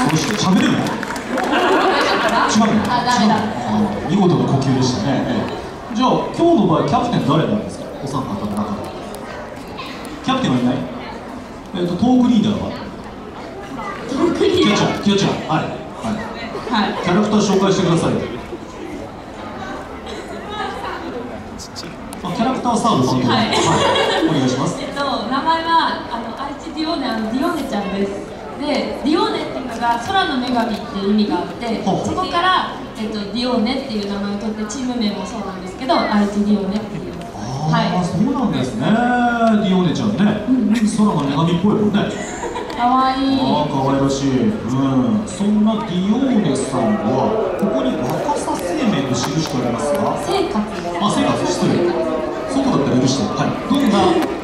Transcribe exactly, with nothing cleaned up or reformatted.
どうして喋れるの？違うの？ あ、ダメだ。 見事な呼吸でしたね。じゃあ今日の場合キャプテン誰なんですか？お三方の中でキャプテンはいない？えっとトークリーダーは？ トークリーダー。 キヨちゃん、キヨちゃん、はいはい。キャラクター紹介してください。あ、キャラクターサードさんとか、はい、お願いします。 えっと名前はあの愛知ディオーネのディオーネちゃんです。で、ディオーネっていうのが空の女神っていう意味があって、そこから、えっと、ディオーネっていう名前を取ってチーム名もそうなんですけど、愛知ディオーネっていう。 ああ、そうなんですね。ディオーネちゃんね、空の女神っぽいもんね。 かわいい。 ああ、可愛らしい。うん、そんなディオーネさんはここに若さ生命の印がありますが、 生活。 あ、生活失礼。そうだったら許して。はい。どんな